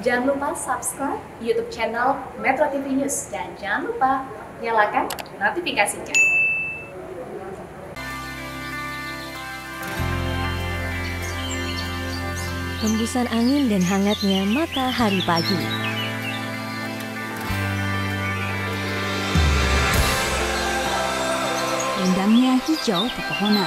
Jangan lupa subscribe YouTube channel Metro TV News dan jangan lupa nyalakan notifikasinya. Hembusan angin dan hangatnya matahari pagi. Rindangnya hijau pepohonan.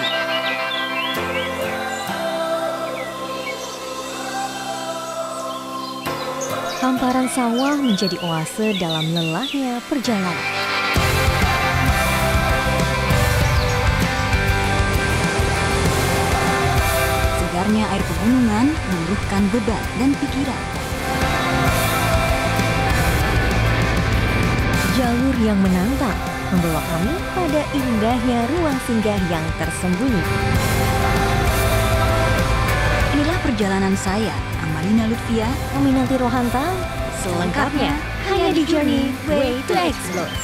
Hamparan sawah menjadi oase dalam lelahnya perjalanan. Segarnya air pegunungan meluruhkan beban dan pikiran. Jalur yang menantang membawa kami pada indahnya ruang singgah yang tersembunyi. Inilah perjalanan saya, Amalina Lutfia, Aminati Rohanta, selengkapnya hanya di Journey Way to Explore.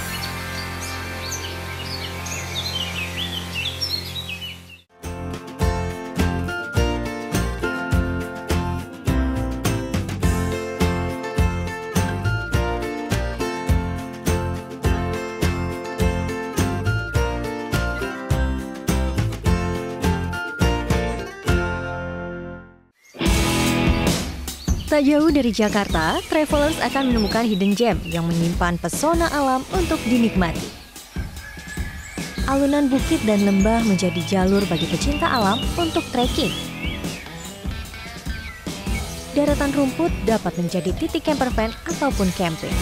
Tak jauh dari Jakarta, travelers akan menemukan hidden gem yang menyimpan pesona alam untuk dinikmati. Alunan bukit dan lembah menjadi jalur bagi pecinta alam untuk trekking. Daratan rumput dapat menjadi titik campervan ataupun camping.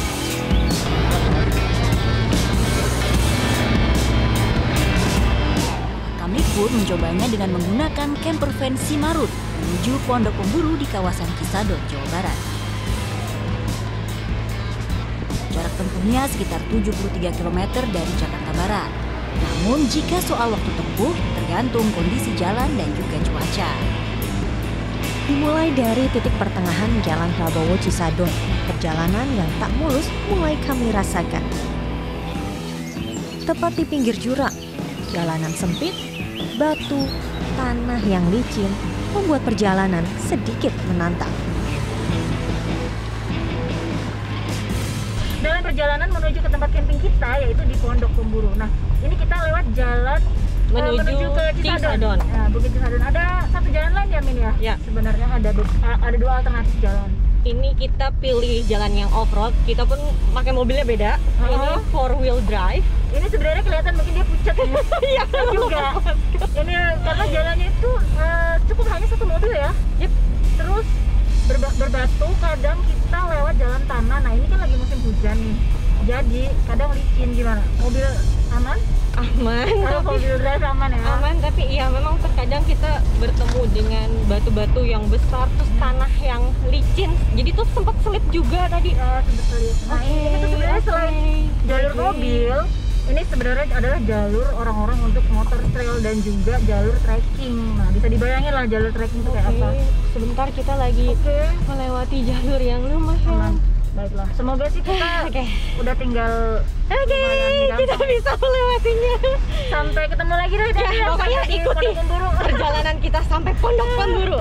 Kami pun mencobanya dengan menggunakan campervan Simarut menuju Pondok Pemburu di kawasan Cisadon, Jawa Barat. Jarak tempuhnya sekitar 73 km dari Jakarta Barat. Namun jika soal waktu tempuh, tergantung kondisi jalan dan juga cuaca. Dimulai dari titik pertengahan Jalan Prabowo Cisadon, perjalanan yang tak mulus mulai kami rasakan. Tepat di pinggir jurang, jalanan sempit, batu, tanah yang licin membuat perjalanan sedikit menantang. Dalam perjalanan menuju ke tempat camping kita, yaitu di Pondok Pemburu. Nah, ini kita lewat jalan menuju ke Cisadon. Nah, Bukit Cisadon. Ada satu jalan lain ya, Min ya? Ya. Sebenarnya ada dua alternatif jalan. Ini kita pilih jalan yang off-road, kita pun pakai mobilnya beda. Ini 4-wheel drive. Ini sebenarnya kelihatan mungkin dia pucat ya. Iya juga. Ini karena jalannya itu cukup hanya satu mobil ya. Yep. Terus berbatu, kadang kita lewat jalan tanah. Nah, ini kan lagi musim hujan nih. Jadi kadang licin. Gimana? Mobil aman? Aman. Kalau mobil drive aman ya? Aman, tapi iya memang terkadang kita bertemu dengan batu-batu yang besar, terus tanah yang licin. Jadi tuh sempat selip juga tadi. Sempat selip. Nah, ini tuh sebenarnya selain jalur mobil, ini sebenarnya adalah jalur orang-orang untuk motor trail dan juga jalur trekking. Nah, bisa dibayangin lah jalur trekking itu kayak apa. Sebentar kita lagi melewati jalur yang lumayan. Baiklah, semoga sih kita udah tinggal kita bisa melewatinya. Sampai ketemu lagi deh. Ya, pokoknya ikuti perjalanan kita sampai Pondok Pemburu.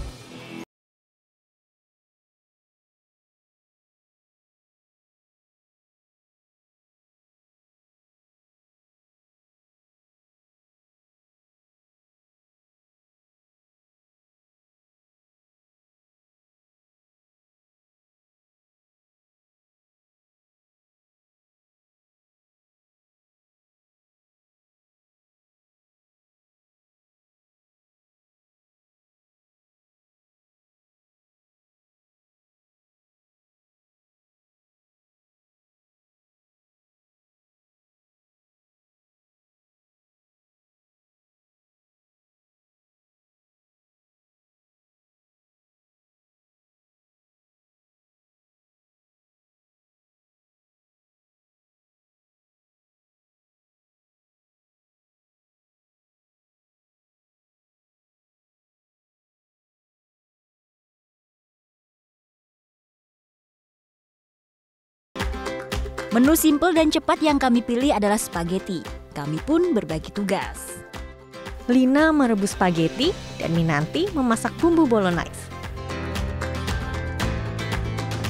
Menu simpel dan cepat yang kami pilih adalah spaghetti. Kami pun berbagi tugas. Lina merebus spaghetti dan Minanti memasak bumbu bolognese.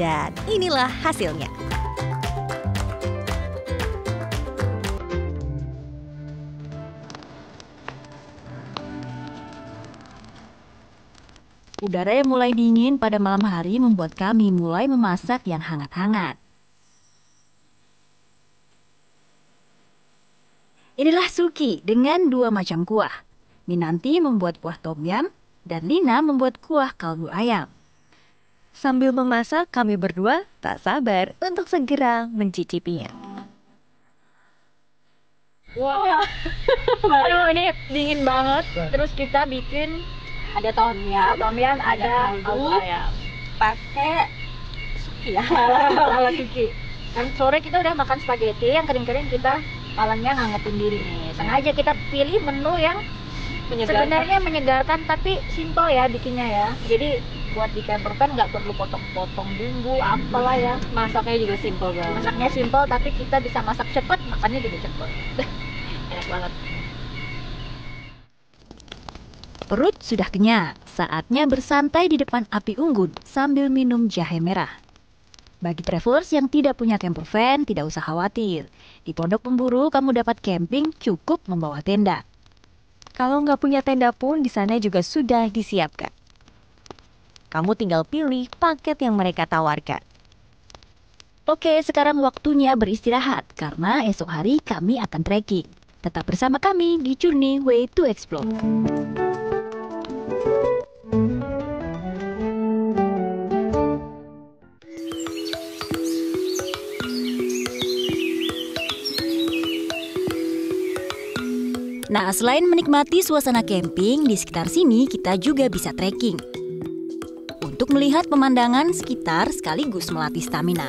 Dan inilah hasilnya. Udara yang mulai dingin pada malam hari membuat kami mulai memasak yang hangat-hangat. Inilah Suki dengan 2 macam kuah. Minanti membuat kuah tom yum dan Lina membuat kuah kaldu ayam. Sambil memasak, kami berdua tak sabar untuk segera mencicipinya. Wah, aduh ini dingin banget. Terus kita bikin ada tom yum, ada kaldu ayam, pakai suki ya, ala suki. Dan sore kita udah makan spaghetti yang kering-kering, kita malamnya ngangetin diri nih. Sengaja kita pilih menu yang sebenarnya menyegarkan tapi simple ya bikinnya ya. Jadi buat di campervan nggak perlu potong-potong bumbu apalah ya. Masaknya juga simple banget. Masaknya simple tapi kita bisa masak cepet, makannya juga cepet. Enak banget. Perut sudah kenyang, saatnya bersantai di depan api unggun sambil minum jahe merah. Bagi travelers yang tidak punya campervan, tidak usah khawatir. Di Pondok Pemburu kamu dapat camping cukup membawa tenda. Kalau nggak punya tenda pun di sana juga sudah disiapkan. Kamu tinggal pilih paket yang mereka tawarkan. Oke, sekarang waktunya beristirahat karena esok hari kami akan trekking. Tetap bersama kami di Journey Way to Explore. Nah, selain menikmati suasana camping, di sekitar sini kita juga bisa trekking. Untuk melihat pemandangan sekitar sekaligus melatih stamina.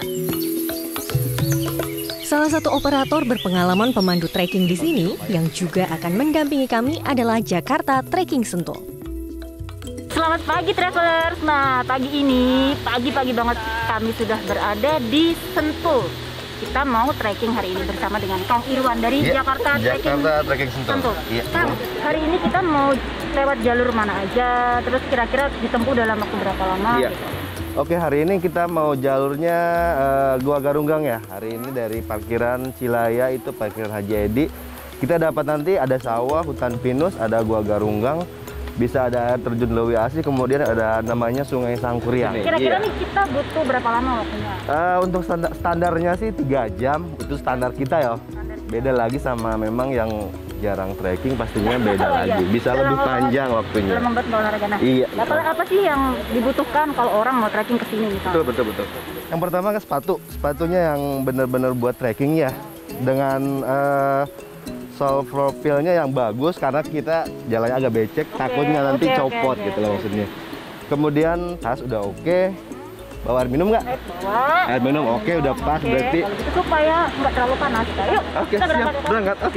Salah satu operator berpengalaman pemandu trekking di sini yang juga akan mendampingi kami adalah Jakarta Trekking Sentul. Selamat pagi travelers. Nah, pagi ini, pagi-pagi banget kami sudah berada di Sentul. Kita mau trekking hari ini bersama dengan Kang Irwan dari Jakarta Trekking Sentul. Kang, hari ini kita mau lewat jalur mana aja? Terus kira-kira ditempuh dalam waktu berapa lama? Gitu. Oke, hari ini kita mau jalurnya Gua Garunggang ya. Hari ini dari parkiran Cilaya itu parkiran Haji Edi. Kita dapat nanti ada sawah, hutan pinus, ada Gua Garunggang. Bisa ada air terjun Lewi Asih, kemudian ada namanya Sungai Sangkuriang. Kira-kira nih kita butuh berapa lama waktunya? Untuk standarnya sih 3 jam, itu standar kita ya. Beda lagi sama memang yang jarang trekking pastinya beda lagi. Bisa lebih panjang waktunya. Dalam membuat olahraga. Nah, iya. Apa sih yang dibutuhkan kalau orang mau trekking ke sini misalnya? Betul. Yang pertama kan sepatunya yang benar-benar buat trekking ya. Dengan sole profilnya yang bagus karena kita jalannya agak becek, takutnya nanti copot gitu loh maksudnya. Kemudian tas udah oke. Bawa air minum nggak? Air minum oke, udah pas berarti. Itu supaya nggak terlalu panas. Yuk, oke, siap, berangkat. Oke.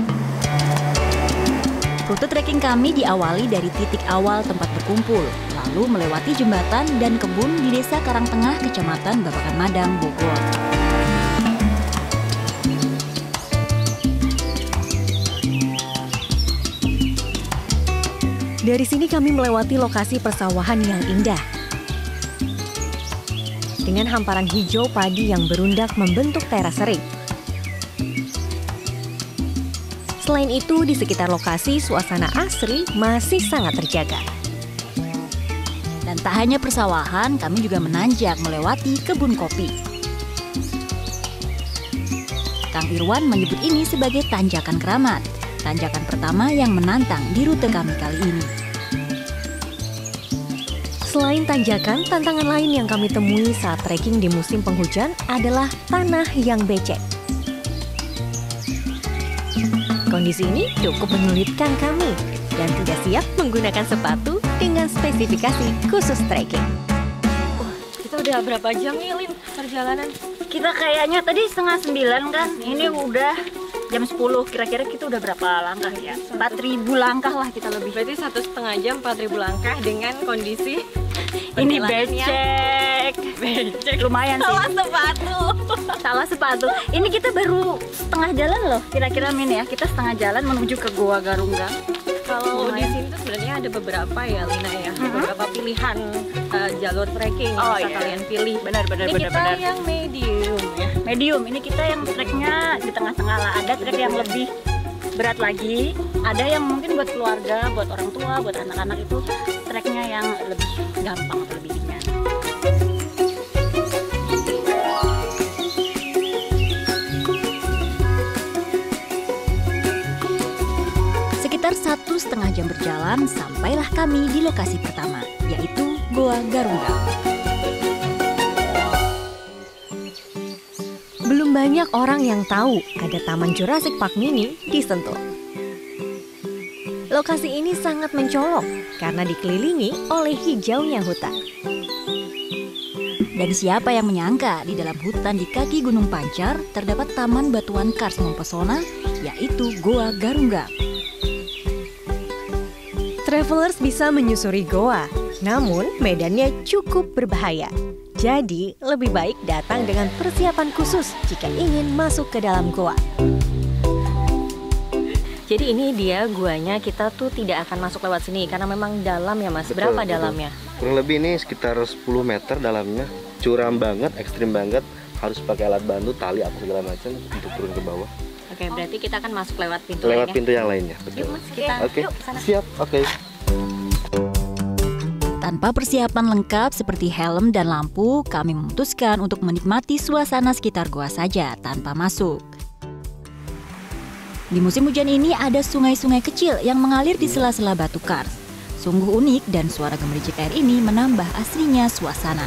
Rute trekking kami diawali dari titik awal tempat berkumpul, lalu melewati jembatan dan kebun di Desa Karangtengah, Kecamatan Babakan Madang, Bogor. Dari sini kami melewati lokasi persawahan yang indah. Dengan hamparan hijau padi yang berundak membentuk teras sering. Selain itu, di sekitar lokasi suasana asri masih sangat terjaga. Dan tak hanya persawahan, kami juga menanjak melewati kebun kopi. Kang Irwan menyebut ini sebagai tanjakan keramat. Tanjakan pertama yang menantang di rute kami kali ini. Selain tanjakan, tantangan lain yang kami temui saat trekking di musim penghujan adalah tanah yang becek. Kondisi ini cukup menyulitkan kami dan tidak siap menggunakan sepatu dengan spesifikasi khusus trekking. Kita udah berapa jam nih, Lin, perjalanan? Kita kayaknya tadi 8:30 kan, ini udah jam 10, kira-kira kita udah berapa langkah ya? 4.000 langkah lah kita lebih. Berarti 1,5 jam 4.000 langkah dengan kondisi ini becek. Lumayan sih. Salah sepatu. Ini kita baru setengah jalan loh, kira-kira Min ya. Kita setengah jalan menuju ke Gua Garunggang. Kalau di sini tuh sebenarnya ada beberapa ya Lina ya, beberapa pilihan jalur trekking yang bisa kalian pilih. Benar. Ini kita yang medium ya. Medium, ini kita yang treknya di tengah-tengah lah. Ada trek yang lebih berat lagi, ada yang mungkin buat keluarga, buat orang tua, buat anak-anak itu treknya yang lebih gampang atau lebih ringan. Sekitar 1,5 jam berjalan, sampailah kami di lokasi pertama, yaitu Goa Garungga. Belum banyak orang yang tahu ada Taman Jurassic Park Mini di Sentul. Lokasi ini sangat mencolok karena dikelilingi oleh hijaunya hutan. Dan siapa yang menyangka di dalam hutan di kaki Gunung Pancar terdapat taman batuan kars mempesona, yaitu Goa Garungga. Travelers bisa menyusuri goa, namun medannya cukup berbahaya. Jadi, lebih baik datang dengan persiapan khusus jika ingin masuk ke dalam goa. Jadi ini dia guanya, kita tuh tidak akan masuk lewat sini karena memang dalam ya Mas. Betul, Berapa betul. dalamnya? Kurang lebih ini sekitar 10 meter dalamnya. Curam banget, ekstrim banget. Harus pakai alat bantu, tali apa segala macam untuk turun ke bawah. Oke, berarti kita akan masuk lewat pintu Lewat lainnya. pintu yang lainnya. Betul. Yuk Mas, kita Oke, yuk sana. siap. Oke. Tanpa persiapan lengkap seperti helm dan lampu, kami memutuskan untuk menikmati suasana sekitar goa saja tanpa masuk. Di musim hujan ini ada sungai-sungai kecil yang mengalir di sela-sela batu kars. Sungguh unik dan suara gemericik air ini menambah asrinya suasana.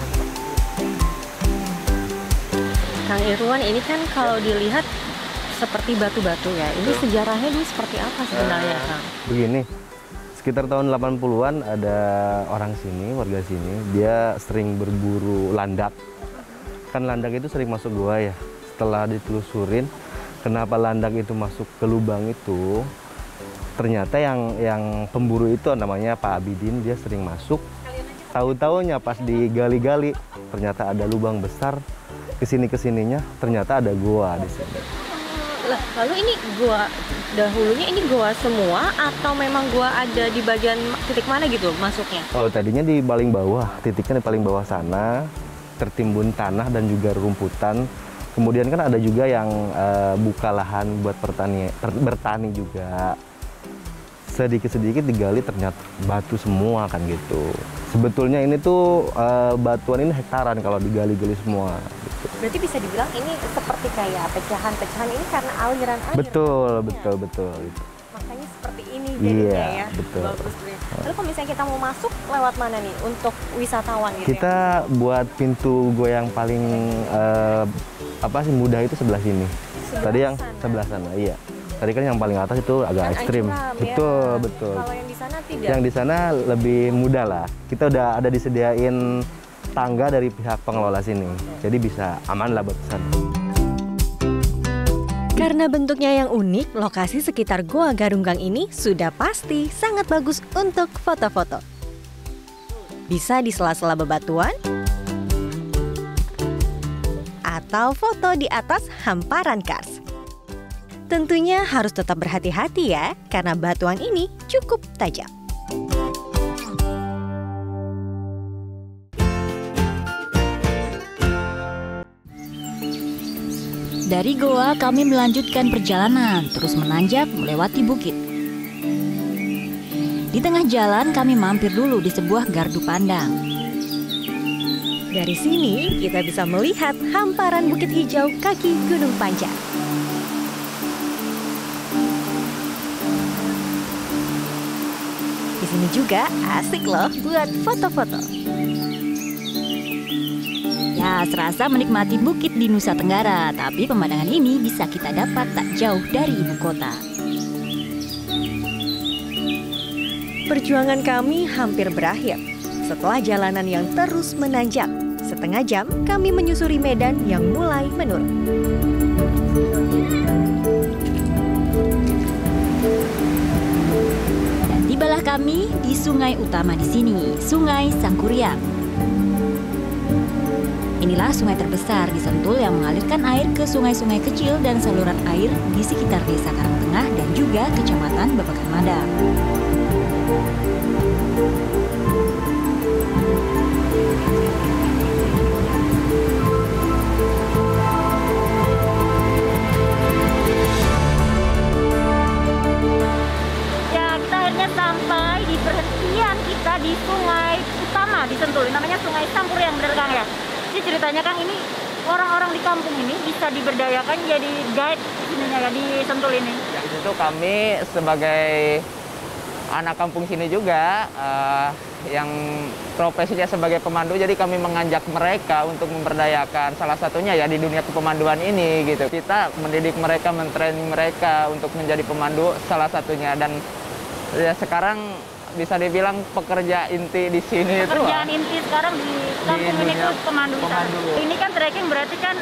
Kang Irwan, ini kan kalau dilihat seperti batu-batu ya. Ini sejarahnya dulu seperti apa sebenarnya, Kang? Begini, sekitar tahun 80-an ada orang sini, warga sini, dia sering berburu landak. Kan landak itu sering masuk goa ya. Setelah ditelusurin, kenapa landak itu masuk ke lubang itu, ternyata yang pemburu itu namanya Pak Abidin, dia sering masuk. Tahu-taunya pas digali-gali, ternyata ada lubang besar. Kesininya, ternyata ada goa di sini. Lah, lalu ini gua dahulunya ini gua semua atau memang gua ada di bagian titik mana gitu masuknya? Oh, tadinya di paling bawah, titiknya di paling bawah sana, tertimbun tanah dan juga rumputan. Kemudian kan ada juga yang buka lahan buat bertani juga. Sedikit-sedikit digali ternyata batu semua kan gitu. Sebetulnya ini tuh batuan ini hektaran kalau digali-gali semua. Gitu. Berarti bisa dibilang ini seperti kayak pecahan-pecahan ini karena aliran air. Betul. Gitu. Makanya seperti ini jadinya Iya, ya. betul. Bagus. Lalu kalau misalnya kita mau masuk lewat mana nih untuk wisatawan gitu Kita buat pintu gua yang paling mudah itu sebelah sini. Tadi yang sebelah sana, iya. Tadi kan yang paling atas itu agak ekstrim. Betul. Kalau yang di sana tidak. Yang di sana lebih mudah lah. Kita udah ada disediain tangga dari pihak pengelola sini. Jadi bisa aman lah buat kesana. Karena bentuknya yang unik, lokasi sekitar Goa Garunggang ini sudah pasti sangat bagus untuk foto-foto. Bisa di sela-sela bebatuan, atau foto di atas hamparan kars. Tentunya harus tetap berhati-hati ya, karena batuan ini cukup tajam. Dari goa kami melanjutkan perjalanan, terus menanjak melewati bukit. Di tengah jalan kami mampir dulu di sebuah gardu pandang. Dari sini kita bisa melihat hamparan bukit hijau kaki Gunung Pancar. Di sini juga asik loh buat foto-foto. Ya, serasa menikmati bukit di Nusa Tenggara, tapi pemandangan ini bisa kita dapat tak jauh dari ibu kota. Perjuangan kami hampir berakhir. Setelah jalanan yang terus menanjak, setengah jam kami menyusuri medan yang mulai menurun. Dan tibalah kami di sungai utama di sini, Sungai Sangkuriang. Inilah sungai terbesar di Sentul yang mengalirkan air ke sungai-sungai kecil dan saluran air di sekitar Desa Karangtengah dan juga Kecamatan Babakan Madang. Sampai di perhentian kita di sungai utama di Sentul, namanya Sungai Sampuriang, bener Kang ya? Jadi ceritanya Kang, ini orang-orang di kampung ini bisa diberdayakan jadi guide ininya ya, di Sentul ini. Ya, di situ kami sebagai anak kampung sini juga yang profesinya sebagai pemandu, jadi kami mengajak mereka untuk memberdayakan, salah satunya ya di dunia kepemanduan ini gitu. Kita mendidik mereka, mentraining mereka untuk menjadi pemandu salah satunya, dan ya sekarang bisa dibilang pekerja inti di sini itu pekerjaan inti sekarang di kampung ini tuh pemandu. Ini kan trekking berarti kan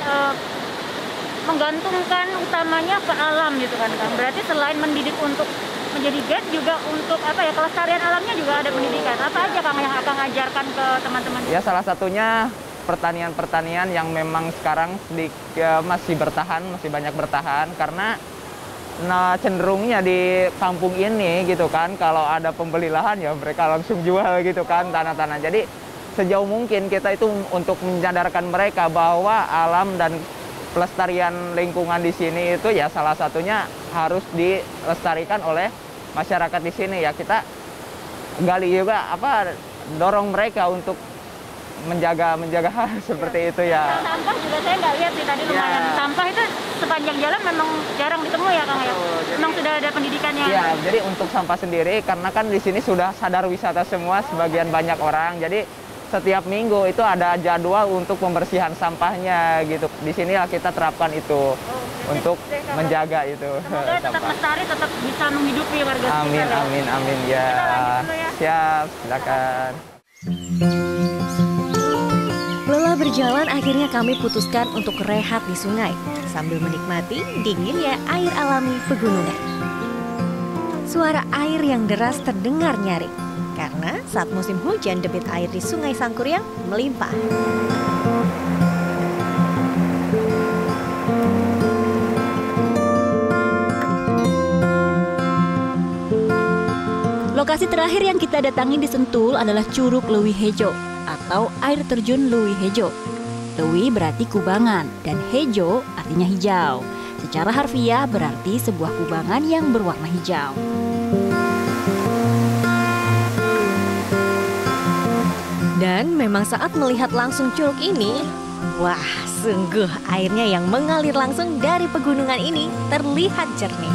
menggantungkan utamanya ke alam gitu kan Kang. Berarti selain mendidik untuk menjadi guide juga untuk apa ya, kelestarian alamnya juga ada pendidikan. Apa aja Kang yang akan ajarkan ke teman-teman? Ya salah satunya pertanian-pertanian yang memang sekarang masih bertahan, masih banyak bertahan karena cenderungnya di kampung ini gitu kan, kalau ada pembeli lahan ya mereka langsung jual gitu kan tanah-tanah. Jadi sejauh mungkin kita itu untuk menyadarkan mereka bahwa alam dan pelestarian lingkungan di sini itu ya salah satunya harus dilestarikan oleh masyarakat di sini ya. Kita gali juga dorong mereka untuk menjaga hal seperti itu ya. Sampah juga saya nggak lihat sih tadi lumayan. Ya. Sampah itu sepanjang jalan memang jarang ditemu ya Kang ya. Memang sudah ada pendidikannya. Ya, jadi untuk sampah sendiri karena kan di sini sudah sadar wisata semua sebagian banyak orang. Jadi setiap minggu itu ada jadwal untuk pembersihan sampahnya gitu. Di sinilah kita terapkan itu untuk menjaga itu. Semoga tetap lestari, tetap bisa menghidupi warga sekitar. Amin, ya. amin, amin ya. Kita lanjut dulu ya. Siap, silakan. Lelah berjalan, akhirnya kami putuskan untuk rehat di sungai sambil menikmati dinginnya air alami pegunungan. Suara air yang deras terdengar nyaring karena saat musim hujan debit air di Sungai Sangkuriang melimpah. Lokasi terakhir yang kita datangi di Sentul adalah Curug Leuwi Hejo atau air terjun Leuwi Hejo. Leuwi berarti kubangan dan Hejo artinya hijau. Secara harfiah berarti sebuah kubangan yang berwarna hijau. Dan memang saat melihat langsung curug ini, wah, sungguh airnya yang mengalir langsung dari pegunungan ini terlihat jernih.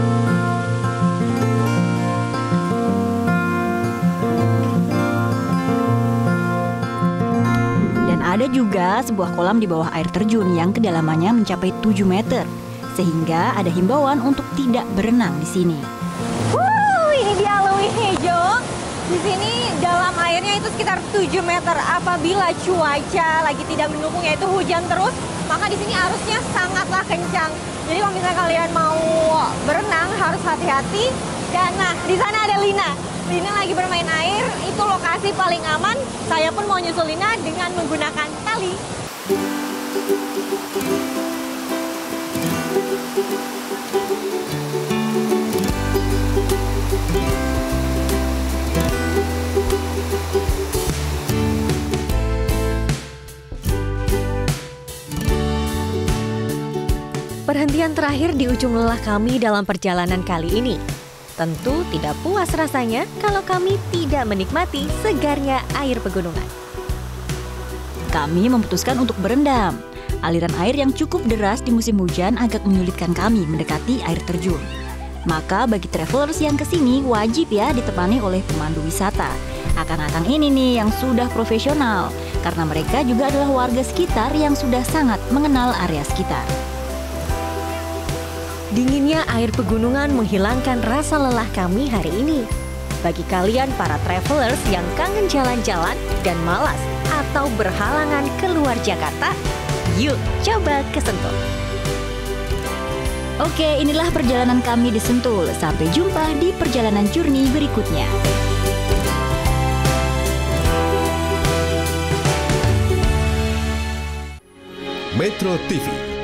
Ada juga sebuah kolam di bawah air terjun yang kedalamannya mencapai 7 meter, sehingga ada himbauan untuk tidak berenang di sini. Ini dia Leuwi Hejo. Di sini dalam airnya itu sekitar 7 meter. Apabila cuaca lagi tidak mendukung, yaitu hujan terus, maka di sini arusnya sangatlah kencang. Jadi kalau misalnya kalian mau berenang harus hati-hati. Dan nah, di sana ada Lina. Lina lagi bermain air, itu lokasi paling aman. Saya pun mau nyusul Lina dengan menggunakan tali. Perhentian terakhir di ujung lelah kami dalam perjalanan kali ini. Tentu tidak puas rasanya kalau kami tidak menikmati segarnya air pegunungan. Kami memutuskan untuk berendam. Aliran air yang cukup deras di musim hujan agak menyulitkan kami mendekati air terjun. Maka bagi travelers yang kesini wajib ya ditemani oleh pemandu wisata. Akang-akang ini nih yang sudah profesional, karena mereka juga adalah warga sekitar yang sudah sangat mengenal area sekitar. Dinginnya air pegunungan menghilangkan rasa lelah kami hari ini. Bagi kalian para travelers yang kangen jalan-jalan dan malas atau berhalangan keluar Jakarta, yuk coba ke Sentul. Oke, inilah perjalanan kami di Sentul. Sampai jumpa di perjalanan journey berikutnya. Metro TV